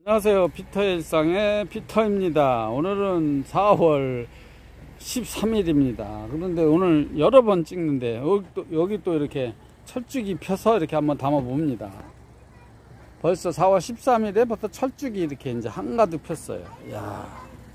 안녕하세요. 피터의 일상의 피터입니다. 오늘은 4월 13일입니다. 그런데 오늘 여러 번 찍는데 여기 또 이렇게 철쭉이 펴서 이렇게 한번 담아 봅니다. 벌써 4월 13일에 벌써 철쭉이 이렇게 이제 한가득 폈어요. 이야.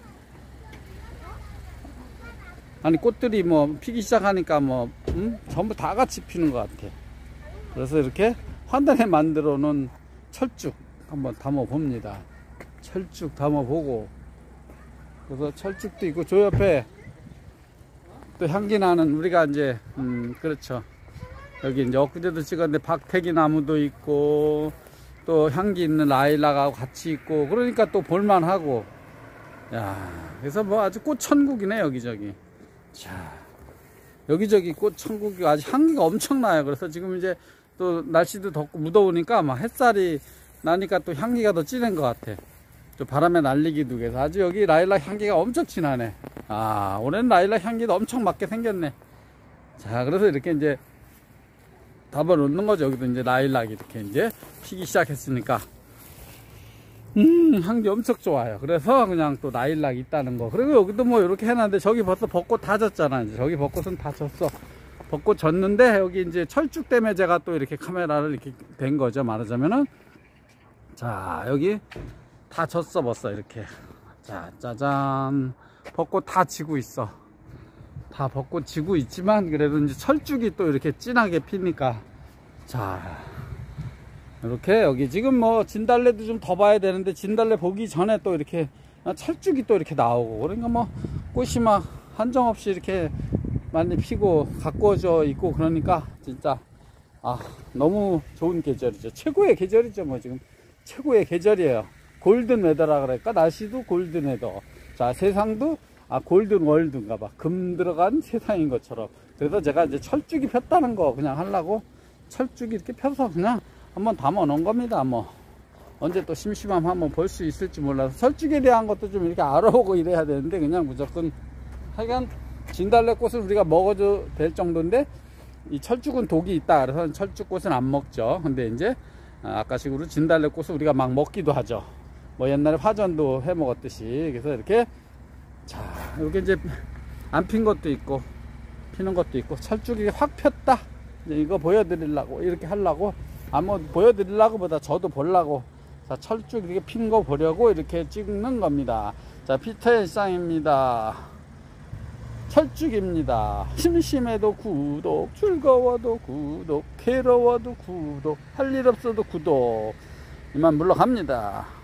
아니 꽃들이 뭐 피기 시작하니까 전부 다 같이 피는 것 같아. 그래서 이렇게 환단에 만들어 놓은 철쭉 한번 담아 봅니다. 철쭉 담아 보고, 그래서 철쭉도 있고 저 옆에 또 향기 나는 우리가 이제 그렇죠, 여기 이제 엊그제도 찍었는데 박태기 나무도 있고 또 향기 있는 라일락하고 같이 있고, 그러니까 또 볼만하고. 야, 그래서 뭐 아주 꽃 천국이네 여기저기. 자, 여기저기 꽃 천국이 아주 향기가 엄청나요. 그래서 지금 이제 또 날씨도 덥고 무더우니까 막 햇살이 나니까 또 향기가 더 진한 것 같아. 또 바람에 날리기도 해서 아주 여기 라일락 향기가 엄청 진하네. 아, 올해는 라일락 향기도 엄청 맡게 생겼네. 자, 그래서 이렇게 이제 담아 놓는 거죠. 여기도 이제 라일락이 이렇게 이제 피기 시작했으니까 향기 엄청 좋아요. 그래서 그냥 또 라일락이 있다는 거. 그리고 여기도 뭐 이렇게 해놨는데 저기 벌써 벚꽃 다 졌잖아. 이제 저기 벚꽃은 다 졌어. 벚꽃 졌는데 여기 이제 철쭉 때문에 제가 또 이렇게 카메라를 이렇게 댄 거죠, 말하자면은. 자, 여기 다 졌어 벌써 이렇게. 자, 짜잔, 벚꽃 다 지고 있어. 다 벚꽃 지고 있지만 그래도 이제 철쭉이 또 이렇게 진하게 피니까. 자, 이렇게 여기 지금 뭐 진달래도 좀 더 봐야 되는데 진달래 보기 전에 또 이렇게 철쭉이 또 이렇게 나오고, 그러니까 뭐 꽃이 막 한정없이 이렇게 많이 피고 가꾸어져 있고, 그러니까 진짜 너무 좋은 계절이죠. 최고의 계절이죠. 뭐 지금 최고의 계절이에요. 골든 웨더라 그럴까? 날씨도 골든 웨더. 자, 세상도 골든 월드인가 봐. 금 들어간 세상인 것처럼. 그래서 제가 이제 철쭉이 폈다는 거 그냥 하려고 철쭉이 이렇게 펴서 그냥 한번 담아 놓은 겁니다. 뭐 언제 또 심심하면 한번 볼 수 있을지 몰라서 철쭉에 대한 것도 좀 이렇게 알아보고 이래야 되는데, 그냥 무조건 하여간 진달래 꽃을 우리가 먹어도 될 정도인데 이 철쭉은 독이 있다 그래서 철쭉꽃은 안 먹죠. 근데 이제 아까식으로 진달래 꽃을 우리가 막 먹기도 하죠. 뭐 옛날에 화전도 해 먹었듯이. 그래서 이렇게, 자, 이렇게 이제 안 핀 것도 있고 피는 것도 있고, 철쭉이 확 폈다 이제 이거 보여드리려고 이렇게 하려고, 뭐 보여드리려고 보다 저도 보려고. 자, 철쭉 이렇게 핀 거 보려고 이렇게 찍는 겁니다. 자, 피터의 일상입니다. 철쭉입니다. 심심해도 구독, 즐거워도 구독, 괴로워도 구독, 할 일 없어도 구독. 이만 물러갑니다.